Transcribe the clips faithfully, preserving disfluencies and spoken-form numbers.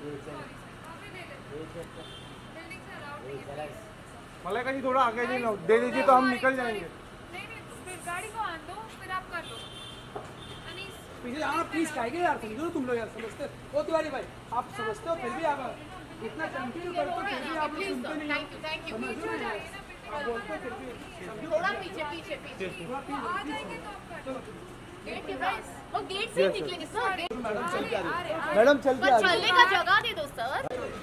मलाइका जी थोड़ा आगे जी दे दीजिए तो हम निकल जाएंगे। नहीं नहीं फिर गाड़ी को आन दो, फिर आप कर लो। अनीस पीछे जाना प्लीज, काहे यार, समझो तुम लोग यार, समझते हो तिवारी भाई, आप समझते हो फिर भी आप इतना कंटिन्यू करते हो फिर भी आप लोग सुनते नहीं हो। Thank you thank you. समझ रहे हो आप बोलते हो फिर भी थोड़ा पीछे पीछे पीछे आ जाएंगे तो आप कर लो। गेट के पास, वो गेट से ही निकलेंगे सर। मैडम चल के आ आ रहे रही आ रहे मैडम चल के पर आ रही चलने का जगह दे दो सर।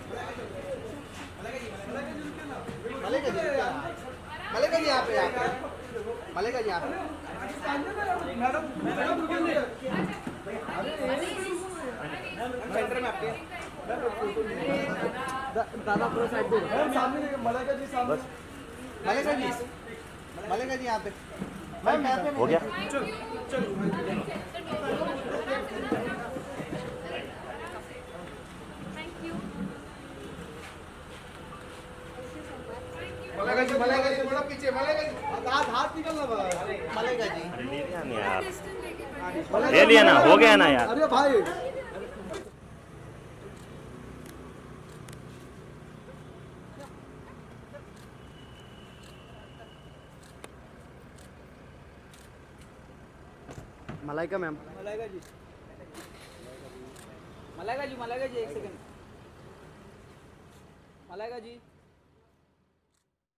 मलेगा जी मलेगा जी यहाँ पे यहाँ पे मलेगा जी यहाँ पे मैडम मैडम रुकिए सेंटर में आपके दादा पूरा साइड दे मैम सामने मलाइका जी सामने मलेगा जी मलेगा जी यहाँ पे मैम यहाँ पे हो गया। चल चल थैंक यू। मलेगा जी मलेगा जी थोड़ा पीछे मलेगा जी हाथ हाथ निकलना बस मलेगा जी अरे ले लिया ना यार, डिस्टेंस लेके बैठो। ले लिया ना, हो गया ना यार। अरे भाई मलाइका मैम मलाइका जी मलाइका जी मलाइका जी एक सेकंड मलाइका जी